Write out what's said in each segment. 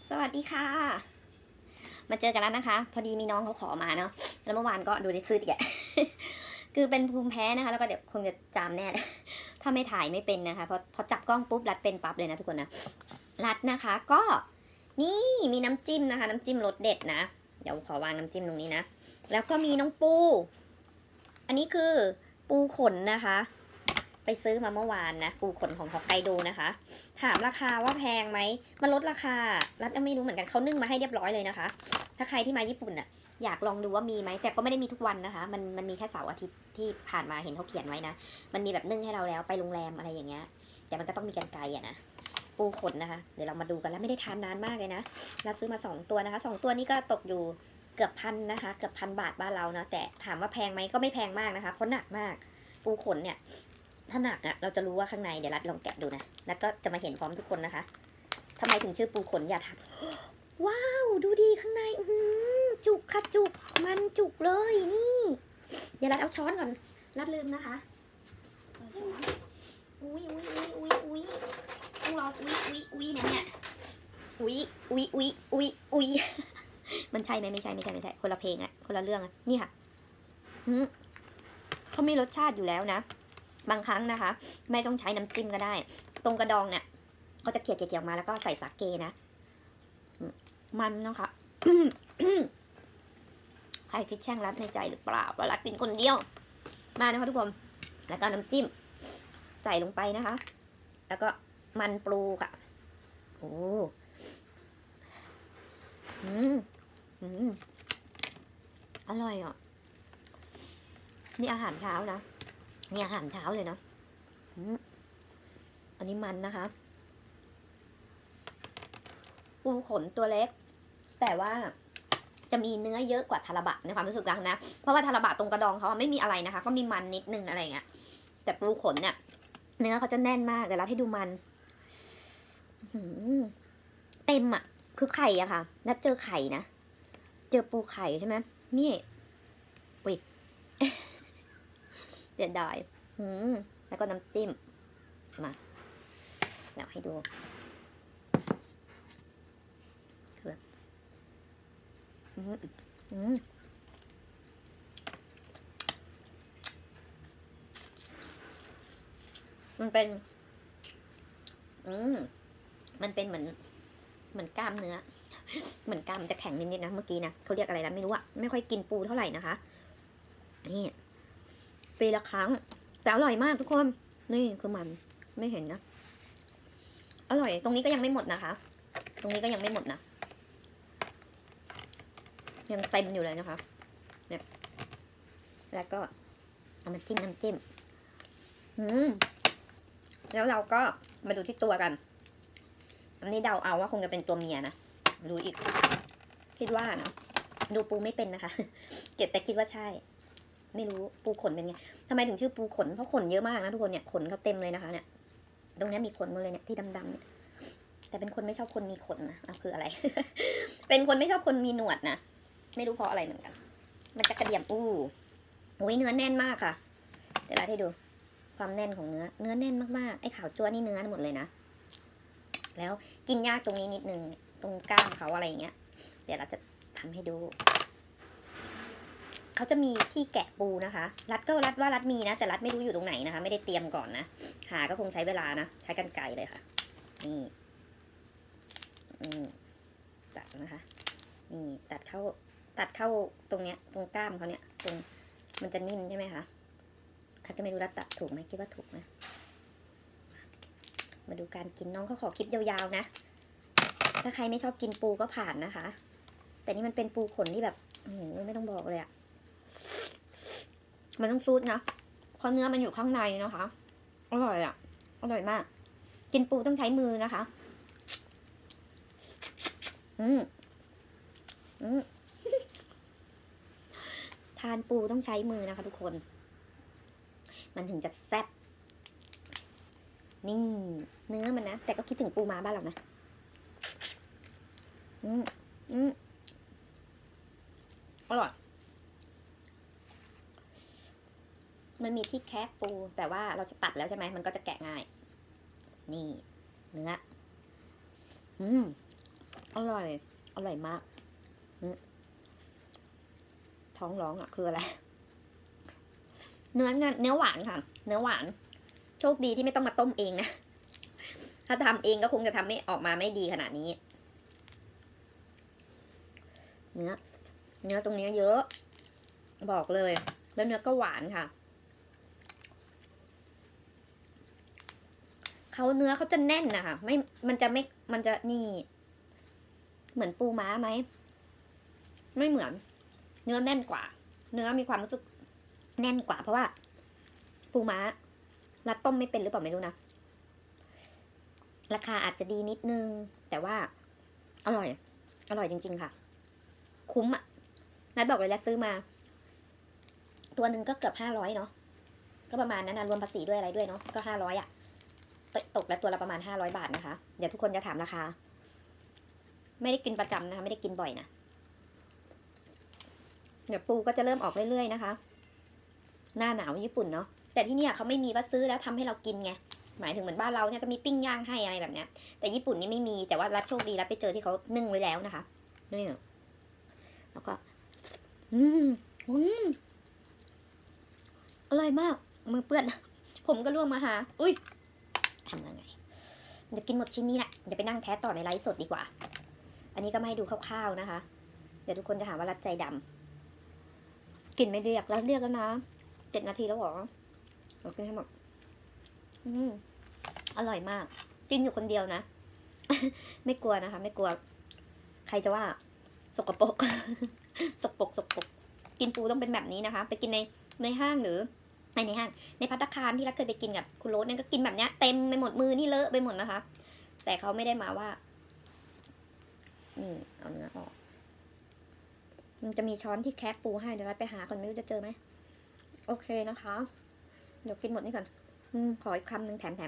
สวัสดีค่ะมาเจอกันแล้วนะคะพอดีมีน้องเขาขอมาเนาะแล้วเมื่อวานก็ดูได้ซื้ออีก คือเป็นภูมิแพ้นะคะแล้วก็เดี๋ยวคงจะจามแน่ถ้าไม่ถ่ายไม่เป็นนะคะพอจับกล้องปุ๊บรัดเป็นปั๊บเลยนะทุกคนนะรัดนะคะก็นี่มีน้ำจิ้มนะคะน้ำจิ้มรสเด็ดนะเดี๋ยวขอวางน้ำจิ้มตรงนี้นะแล้วก็มีน้องปูอันนี้คือปูขนนะคะไปซื้อมาเมื่อวานนะปูขนของฮอกไกโดนะคะถามราคาว่าแพงไหมมันลดราคารัฐไม่รู้เหมือนกันเขานึ่งมาให้เรียบร้อยเลยนะคะถ้าใครที่มาญี่ปุ่นอ่ะอยากลองดูว่ามีไหมแต่ก็ไม่ได้มีทุกวันนะคะมันมีแค่เสาร์อาทิตย์ที่ผ่านมาเห็นเขาเขียนไว้นะมันมีแบบนึ่งให้เราแล้วไปโรงแรมอะไรอย่างเงี้ยแต่มันก็ต้องมีกรรไกรอะนะปูขนนะคะเดี๋ยวเรามาดูกันแล้วไม่ได้ทานนานมากเลยนะเราซื้อมา2ตัวนะคะ2ตัวนี้ก็ตกอยู่เกือบพันนะคะเกือบ1,000 บาทบ้านเรานะแต่ถามว่าแพงไหมก็ไม่แพงมากนะคะเพราะหนักมากปูขนเนี่ยถ้าหนักอ่ะเราจะรู้ว่าข้างในเดี๋ยวรัดลองแกะดูนะรัดก็จะมาเห็นพร้อมทุกคนนะคะทำไมถึงชื่อปูขนอย่าถามว้าวดูดีข้างในจุกค่ะจุกมันจุกเลยนี่เดี๋ยวรัดเอาช้อนก่อนรัดลืมนะคะช้อนอุ้ยต้องรออุ้ยเนี่ยอุ้ยมันใช่ไหมไม่ใช่คนละเพลงอะคนละเรื่องอะนี่ค่ะเขามีรสชาติอยู่แล้วนะบางครั้งนะคะไม่ต้องใช้น้ำจิ้มก็ได้ตรงกระดองเนี่ยเขาจะเกี่ยวมาแล้วก็ใส่สาเกนะมันนะคะ ใครคิดแช่งรัดในใจหรือเปล่าว่ารัดกินคนเดียวมานะคะทุกคนแล้วก็น้ำจิ้มใส่ลงไปนะคะแล้วก็มันปลูค่ะโอ้อร่อยอ่ะนี่อาหารเช้านะนี่อาหารเช้าเลยนะอันนี้มันนะคะปูขนตัวเล็กแต่ว่าจะมีเนื้อเยอะกว่าทาราบะในความรู้สึกนะเพราะว่าทาราบะตรงกระดองเขาไม่มีอะไรนะคะก็มีมันนิดนึงอะไรเงี้ยแต่ปูขนเนี่ยเนื้อเขาจะแน่นมากเดี๋ยวเราให้ดูมันเต็มอ่ะคือไข่อะค่ะนัดเจอไข่นะเจอปูไข่ใช่ไหมนี่อุ้ยเสียดายแล้วก็น้ำจิ้มมาอยากให้ดูคือมันเป็นมันเป็นเหมือนกล้ามเนื้อเหมือนกล้ามจะแข็งนิดๆนะเมื่อกี้นะเขาเรียกอะไรนะไม่รู้อะไม่ค่อยกินปูเท่าไหร่นะคะนี่ปีละครั้งแต่อร่อยมากทุกคนนี่คือมันไม่เห็นนะอร่อยตรงนี้ก็ยังไม่หมดนะคะตรงนี้ก็ยังไม่หมดนะยังเต็มอยู่เลยนะคะเนี่ยแล้วก็เอามาจิ้มน้ำจิ้มแล้วเราก็มาดูที่ตัวกันอันนี้เดาเอาว่าคงจะเป็นตัวเมียนะดูอีกคิดว่านะดูปูไม่เป็นนะคะเก็บแต่คิดว่าใช่ไม่รู้ปูขนเป็นไงทำไมถึงชื่อปูขนเพราะขนเยอะมากนะทุกคนเนี่ยขนเขาเต็มเลยนะคะเนี่ยตรงนี้มีขนหมดเลยเนี่ยที่ดำๆเนี่ยแต่เป็นคนไม่ชอบคนมีขนนะคืออะไร เป็นคนไม่ชอบคนมีหนวดนะไม่รู้เพราะอะไรเหมือนกันมันจะกระเดี่ยมอุ้ยเนื้อแน่นมากค่ะเดี๋ยวเราให้ดูความแน่นของเนื้อแน่นมากๆไอ้ขาวจั่วนี่เนื้อหมดเลยนะแล้วกินยากตรงนี้นิดนึงตรงก้ามเขาอะไรอย่างเงี้ยเดี๋ยวเราจะทำให้ดูเขาจะมีที่แกะปูนะคะรัดว่ารัดมีนะแต่รัดไม่รู้อยู่ตรงไหนนะคะไม่ได้เตรียมก่อนนะหาก็คงใช้เวลานะใช้กรรไกรเลยค่ะนี่ตัดนะคะนี่ตัดเข้าตรงเนี้ยตรงก้ามเขาเนี่ยตรงมันจะนิ่มใช่ไหมคะรัดก็ไม่รู้รัดตัดถูกไหมคิดว่าถูกนะมาดูการกินน้องเขาขอคลิปยาวๆนะถ้าใครไม่ชอบกินปูก็ผ่านนะคะแต่นี่มันเป็นปูขนที่แบบไม่ต้องบอกเลยอะมันต้องซูดนะเพราะเนื้อมันอยู่ข้างในนะคะอร่อยอะอร่อยมากกินปูต้องใช้มือนะคะทานปูต้องใช้มือนะคะทุกคนมันถึงจะแซ่บนี่เนื้อมันนะแต่ก็คิดถึงปูม้าบ้านเรานะอร่อยมันมีที่แคะปูแต่ว่าเราจะตัดแล้วใช่ไหมมันก็จะแกะง่ายนี่เนื้ออร่อยอร่อยมากท้องร้องอ่ะคืออะไรเนื้อหวานค่ะเนื้อหวานโชคดีที่ไม่ต้องมาต้มเองนะถ้าทำเองก็คงจะทำไม่ออกมาไม่ดีขนาดนี้เนื้อตรงนี้เยอะบอกเลยแล้วเนื้อก็หวานค่ะเนื้อเขาจะแน่นนะคะมันจะนี่เหมือนปูม้าไหมไม่เหมือนเนื้อแน่นกว่าเนื้อมีความรู้สึกแน่นกว่าเพราะว่าปูม้ารัดต้มไม่เป็นหรือเปล่าไม่รู้นะราคาอาจจะดีนิดนึงแต่ว่าอร่อยจริงๆค่ะคุ้มอ่ะนัดบอกเลยแล้วซื้อมาตัวหนึ่งก็เกือบ500เนาะก็ประมาณนั้นนะรวมภาษีด้วยอะไรด้วยเนาะก็500อ่ะตกแล้วตัวละประมาณ500 บาทนะคะเดี๋ยวทุกคนจะถามราคาไม่ได้กินประจำนะคะไม่ได้กินบ่อยนะเดี๋ยวปูก็จะเริ่มออกเรื่อยๆนะคะหน้าหนาวญี่ปุ่นเนาะแต่ที่เนี่ยเขาไม่มีว่าซื้อแล้วทำให้เรากินไงหมายถึงเหมือนบ้านเราเนี่ยจะมีปิ้งย่างให้อะไรแบบเนี้ยแต่ญี่ปุ่นนี่ไม่มีแต่ว่ารัดโชคดีรัดไปเจอที่เขานึ่งไว้แล้วนะคะนี่แล้วก็อร่อยมากมือเปื้อนผมก็ล่วงมาหาอุ้ยทำยังไงเดี๋ยวกินหมดชิ้นนี้แหละเดี๋ยวไปนั่งแทะต่อในไลฟ์สดดีกว่าอันนี้ก็มาให้ดูคร่าวๆนะคะเดี๋ยวทุกคนจะหาว่ารัดใจดำกินไม่เรียกแล้วนะ7 นาทีแล้วหรอเรากินให้หมดอร่อยมากกินอยู่คนเดียวนะ ไม่กลัวนะคะไม่กลัวใครจะว่าสกปรก สกปรกกินปูต้องเป็นแบบนี้นะคะไปกินในห้างหรือในห้างในภัตตาคารที่เราเคยไปกินกับคุณโรสเนี่ยก็กินแบบเนี้ยเต็มไปหมดมือนี่เลอะไปหมดนะคะแต่เขาไม่ได้มาว่านี่เอาเนื้อออกมันจะมีช้อนที่แคะปูให้เดี๋ยวเราไปหาก่อนไม่รู้จะเจอไหมโอเคนะคะเดี๋ยวกินหมดนี่ก่อนขออีกคำหนึ่งแถม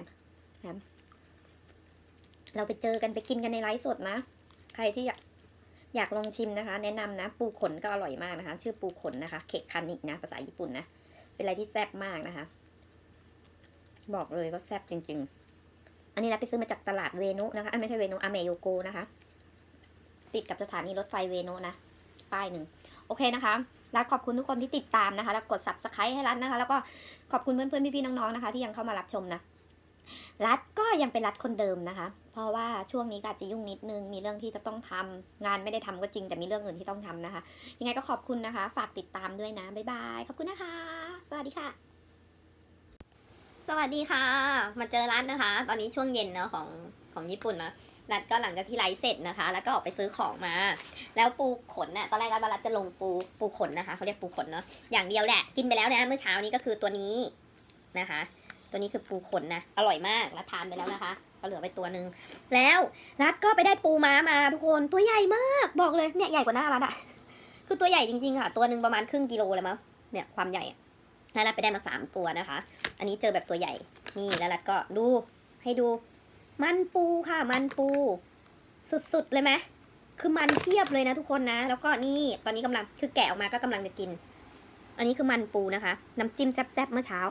เราไปเจอกันไปกินกันในไลฟ์สดนะใครที่อยากลองชิมนะคะแนะนำนะปูขนก็อร่อยมากนะคะชื่อปูขนนะคะเคคานินะภาษาญี่ปุ่นนะเป็นอะไรที่แซ่บมากนะคะบอกเลยว่าแซ่บจริงๆอันนี้เราไปซื้อมาจากตลาดเวนุนะคะไม่ใช่เวนุอเมโยโกนะคะติดกับสถานีรถไฟเวนุนะป้ายหนึ่งโอเคนะคะรัฐขอบคุณทุกคนที่ติดตามนะคะแล้วกด Subscribe ให้รัฐนะคะแล้วก็ขอบคุณเพื่อนๆพี่ๆน้องๆนะคะที่ยังเข้ามารับชมนะรัฐก็ยังเป็นรัฐคนเดิมนะคะเพราะว่าช่วงนี้ก็อาจจะยุ่งนิดนึงมีเรื่องที่จะต้องทำงานไม่ได้ทำก็จริงแต่มีเรื่องอื่นที่ต้องทำนะคะยังไงก็ขอบคุณนะคะฝากติดตามด้วยนะบ๊ายบายขอบคุณนะคะสวัสดีค่ะสวัสดีค่ะมาเจอรัฐนะคะ ตอนนี้ช่วงเย็นเนาะของญี่ปุ่นนะรัฐก็หลังจากที่ไลฟ์เสร็จนะคะแล้วก็ออกไปซื้อของมาแล้วปูขนน่ะตอนแรกรัฐจะลงปูขนนะคะเขาเรียกปูขนเนาะอย่างเดียวแหละกินไปแล้วนะเมื่อเช้านี้ก็คือตัวนี้นะคะตัวนี้คือปูขนนะอร่อยมากรัฐทานไปแล้วนะคะก็เหลือไปตัวนึงแล้วรัฐก็ไปได้ปูม้ามาทุกคนตัวใหญ่มากบอกเลยเนี่ยใหญ่กว่าหน้ารัฐอะคือตัวใหญ่จริงๆค่ะตัวนึงประมาณครึ่งกิโลเลยมั้งเนี่ยความใหญ่แล้วรัฐไปได้มา3 ตัวนะคะอันนี้เจอแบบตัวใหญ่นี่แล้วรัฐก็ดูให้ดูมันปูค่ะมันปูสุดๆเลยไหมคือมันเทียบเลยนะทุกคนนะแล้วก็นี่ตอนนี้กำลังคือแกะออกมาก็กำลังจะกินอันนี้คือมันปูนะคะน้ำจิ้มแซ่บๆเมื่อเช้า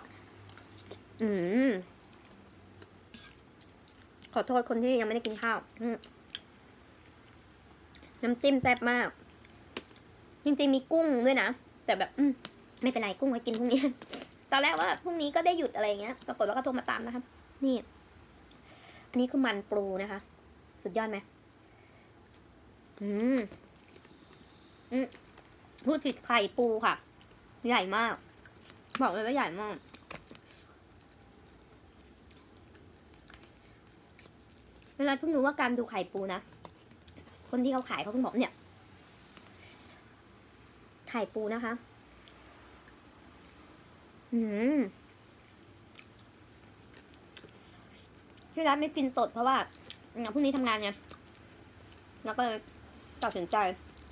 ขอโทษคนที่ยังไม่ได้กินข้าวน้ำจิ้มแซ่บมากจริงๆมีกุ้งด้วยนะแต่แบบไม่เป็นไรกุ้งไว้กินพรุ่งนี้ตอนแรกว่าพรุ่งนี้ก็ได้หยุดอะไรเงี้ยปรากฏว่าก็โทรมาตามนะครับนี่อันนี้คือมันปูนะคะสุดยอดไหมพูดผิดไข่ปูค่ะใหญ่มากบอกเลยว่าใหญ่มากเวลาเพิ่งรู้ว่าการดูไข่ปูนะคนที่เขาขายเขาเพิ่งบอกเนี่ยไข่ปูนะคะที่ร้านไม่กินสดเพราะว่าพรุ่งนี้ทำงานไงแล้วก็ตัดสินใจ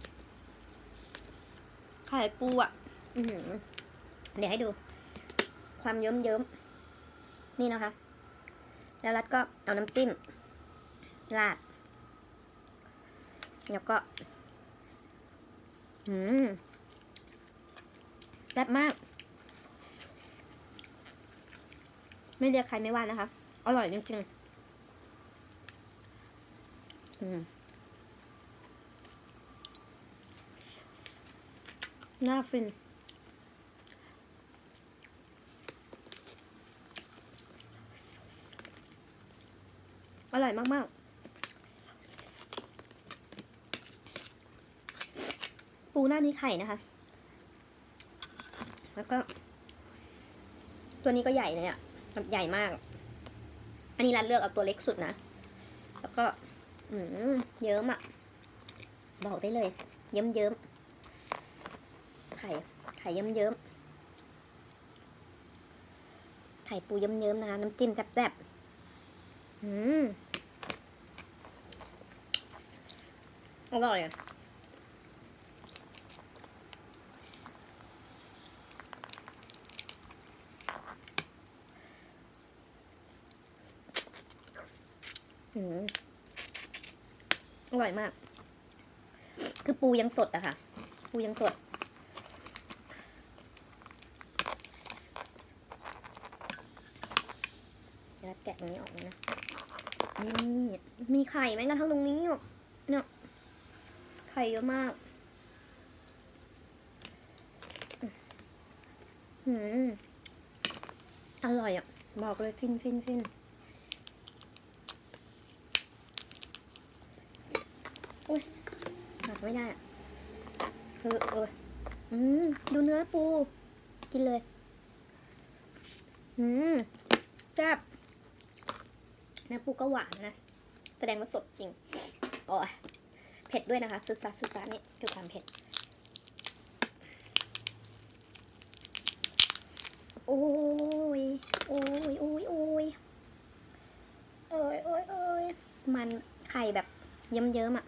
ไข่ปูอ่ะเดี๋ยวให้ดูความเยิ้มนี่นะคะแล้วรัดก็เอาน้ำจิ้มราดแล้วก็แซ่บมากไม่เรียกใครไม่ว่านะคะอร่อยจริงๆน่าฟินอร่อยมากๆปูหน้านี้ไข่นะคะแล้วก็ตัวนี้ก็ใหญ่เลยอะแบบใหญ่มากอันนี้ร้านเลือกเอาตัวเล็กสุดนะแล้วก็เยิ้มอะบอกได้เลยเยิ้มไข่เยิ้มไข่ปูเยิ้มนะคะน้ำจิ้มแซ่บอร่อยอร่อยมากคือปูยังสดอะค่ะปูยังสดเดี๋ยวแกะตรงนี้ออกนะนี่มีไข่ไหมกันทั้งตรงนี้เนี่ยไข่เยอะมากอร่อยอ่ะบอกเลยฟินอุ้ยหักไม่ได้อ่ะคือดูเนื้อปูกินเลยแซ่บเนื้อปูก็หวานนะแสดงว่าสดจริงโอ้ยเผ็ดด้วยนะคะซึซานี่คือความเผ็ดโอ้ยมันไข่แบบเยิ้มอ่ะ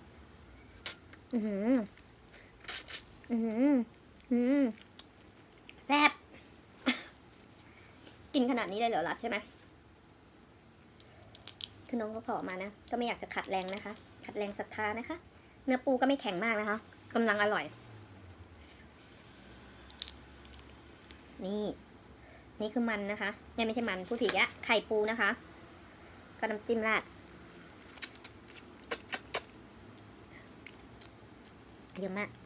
แซ่บกินขนาดนี้เลยเหรอล่ะใช่ไหมคือน้องเขาขอมานะก็ไม่อยากจะขัดแรงนะคะขัดแรงศรัทธานะคะเนื้อปูก็ไม่แข็งมากนะคะกำลังอร่อยนี่คือมันนะคะไม่ใช่มันพูดผิดอะไข่ปูนะคะก็น้ำจิ้มราดเยอะมาก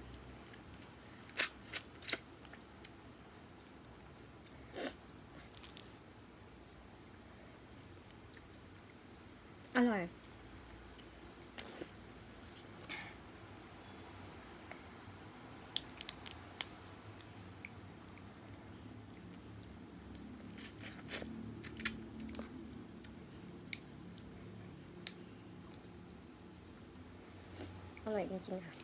อร่อยอร่อยจริงๆค่ะ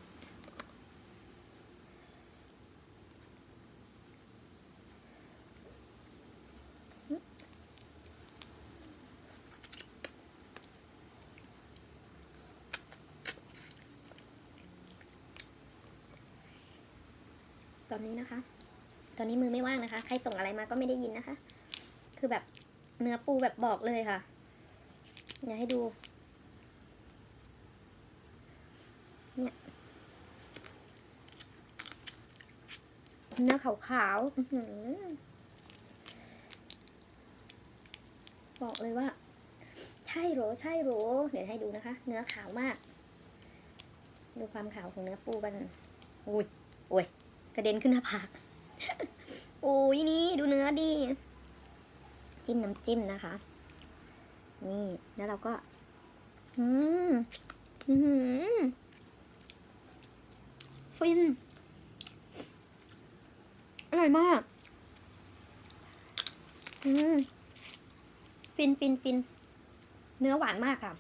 ตอนนี้นะคะตอนนี้มือไม่ว่างนะคะใครส่งอะไรมาก็ไม่ได้ยินนะคะคือแบบเนื้อปูแบบบอกเลยค่ะอยากให้ดูเนี่ยเนื้อขาวบอกเลยว่าใช่โหรเดี๋ยวให้ดูนะคะเนื้อขาวมากดูความขาวของเนื้อปูกันโอ้ยกระเด็นขึ้นหน้าผากโอ้ยนี่ดูเนื้อดิจิ้มน้ำจิ้มนะคะนี่แล้วเราก็ฟินอร่อยมากฟินเนื้อหวานมากค่ะ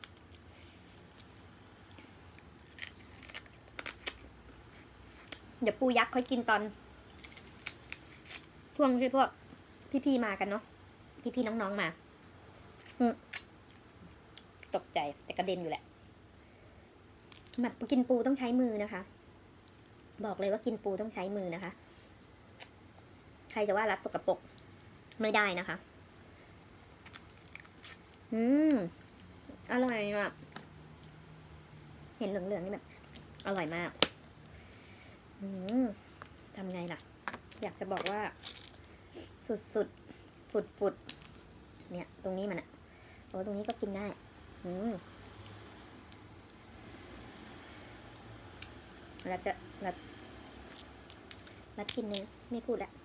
เดี๋ยวปูยักษ์ค่อยกินตอนช่วงที่พวกพี่ๆมากันเนาะพี่ๆน้องๆมาตกใจแต่กระเด็นอยู่แหละแบบกินปูต้องใช้มือนะคะบอกเลยว่ากินปูต้องใช้มือนะคะใครจะว่ารับสกปรกไม่ได้นะคะอร่อยอ่ะเห็นเหลืองๆนี่แบบอร่อยมากทำไงล่ะอยากจะบอกว่าสุดฝุดเนี่ยตรงนี้มันอ่ะโอ้ตรงนี้ก็กินได้เรารัดกินเนื้อไม่พูดละ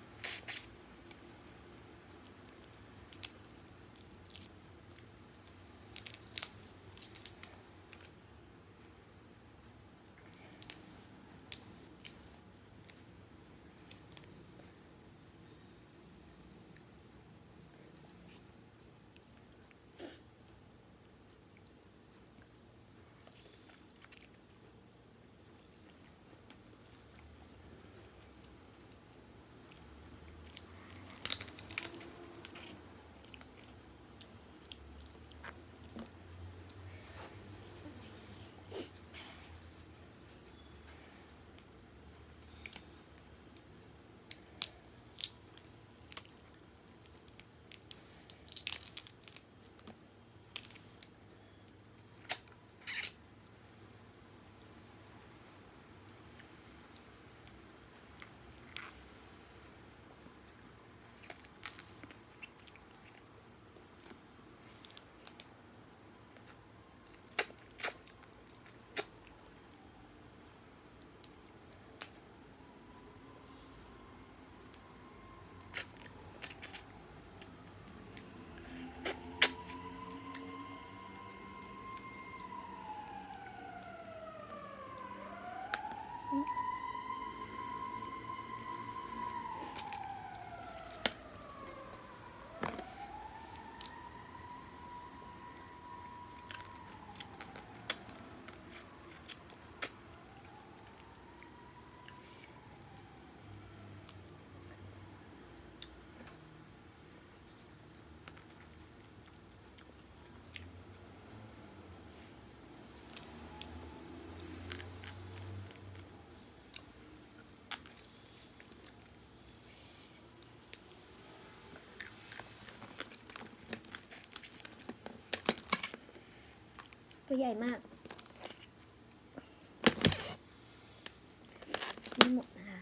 ตัวใหญ่มากไม่หมดนะคะ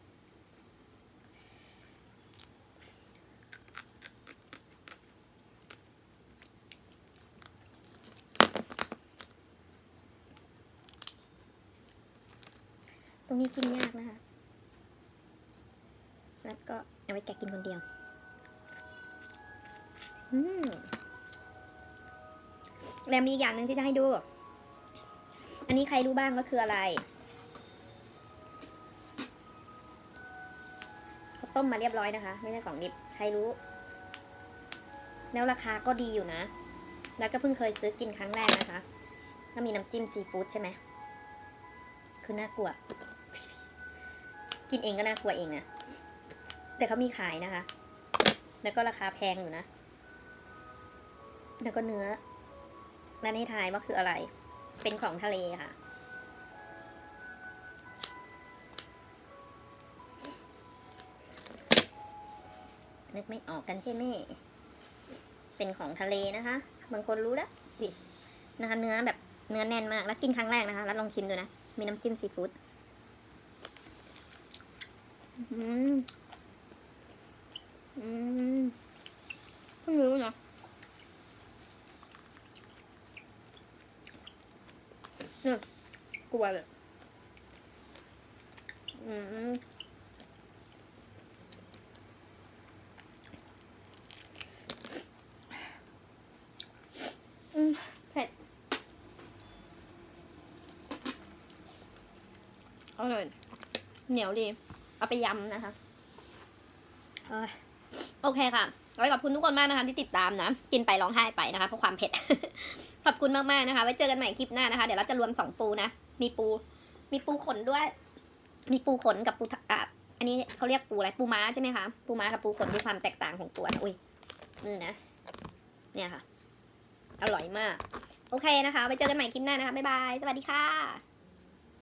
ตรงนี้กินยากนะคะแล้วก็เอาไว้แกะกินคนเดียวแล้วมีอีกอย่างหนึ่งที่จะให้ดูอันนี้ใครรู้บ้างว่าคืออะไรเขาต้มมาเรียบร้อยนะคะไม่ใช่ของดิบใครรู้แล้วราคาก็ดีอยู่นะแล้วก็เพิ่งเคยซื้อกินครั้งแรกนะคะถ้ามีน้ำจิ้มซีฟู้ดใช่ไหมคือน่ากลัวกินเองก็น่ากลัวเองนะแต่เขามีขายนะคะแล้วก็ราคาแพงอยู่นะแล้วก็เนื้อนั่นให้ทายว่าคืออะไรเป็นของทะเลค่ะนึกไม่ออกกันใช่ไหมเป็นของทะเลนะคะบางคนรู้แล้วดินะคะเนื้อแบบเนื้อแน่นมากแล้วกินครั้งแรกนะคะแล้วลองชิมดูนะมีน้ำจิ้มซีฟู้ดเพิ่งรู้เนาะเนี่ยกลัวเลยเผ็ดอร่อยเหนียวดีเอาไปยำนะคะโอเคค่ะขอบคุณทุกคนมากนะคะที่ติดตามนะกินไปร้องไห้ไปนะคะเพราะความเผ็ด ขอบคุณมากๆนะคะไว้เจอกันใหม่คลิปหน้านะคะเดี๋ยวเราจะรวม2ปูนะมีปูขนด้วยมีปูขนกับปูอันนี้เขาเรียกปูอะไรปูม้าใช่ไหมคะปูม้ากับปูขนดูความแตกต่างของตัวนะอุ้ยนี่นะเนี่ยค่ะอร่อยมากโอเคนะคะไว้เจอกันใหม่คลิปหน้านะคะบ๊ายบายสวัสดีค่ะ